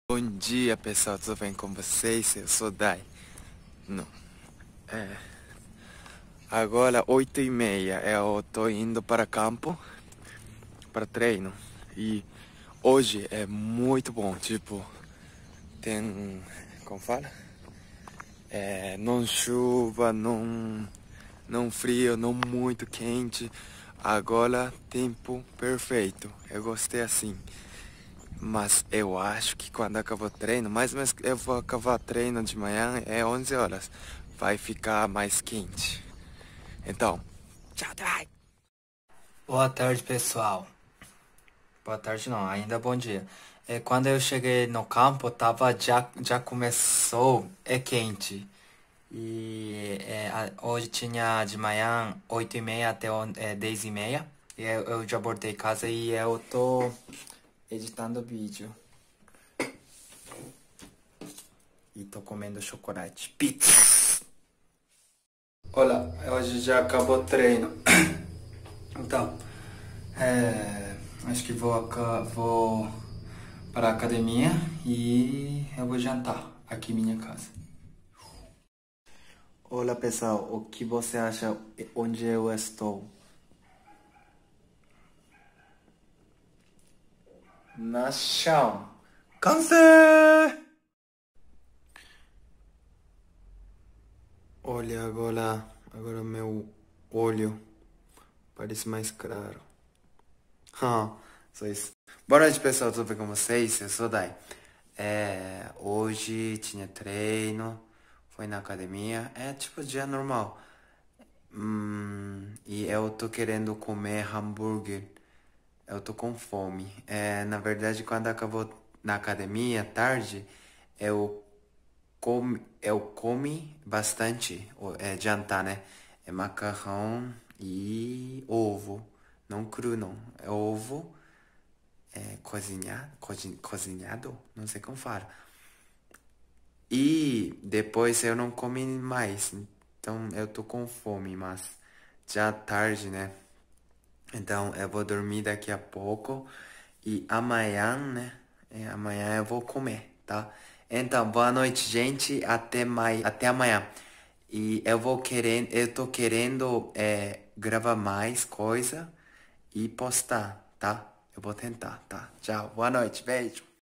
Bom dia, pessoal, tudo bem com vocês? Eu sou Dai. Não. É. Agora 8h30, eu tô indo para campo para treino. E hoje é muito bom, tipo, tem, como fala? Não chuva, não frio, não muito quente. Agora tempo perfeito. Eu gostei assim. Mas eu acho que quando acabar o treino, mais ou menos eu vou acabar o treino de manhã, é 11 horas. Vai ficar mais quente. Então, tchau, tchau. Boa tarde, pessoal. Boa tarde não, ainda bom dia. Quando eu cheguei no campo, já começou, quente. Hoje tinha de manhã 8h30 até 10h30. E eu já botei casa e eu tô editando vídeo. E tô comendo chocolate. Pizza! Olá, hoje já acabou o treino. Então, acho que vou para a academia e eu vou jantar aqui em minha casa. Olá pessoal, o que você acha onde eu estou? Na chão. Câncer! Olha agora meu olho parece mais claro. Ah, só isso. Boa noite pessoal, tudo bem com vocês? Eu sou o Dai. Hoje tinha treino, foi na academia, tipo dia normal. E eu tô querendo comer hambúrguer. Eu tô com fome. Na verdade, quando acabou na academia, tarde, eu comi bastante, jantar, né? É macarrão e ovo. Não cru, não. É ovo, cozinhado, não sei como fala. E depois eu não comi mais. Então eu tô com fome, mas já tarde, né? Então eu vou dormir daqui a pouco e amanhã, né? Amanhã eu vou comer, tá? Então, boa noite, gente. Até amanhã. E eu tô querendo gravar mais coisa e postar, tá? Eu vou tentar, tá? Tchau, boa noite, beijo.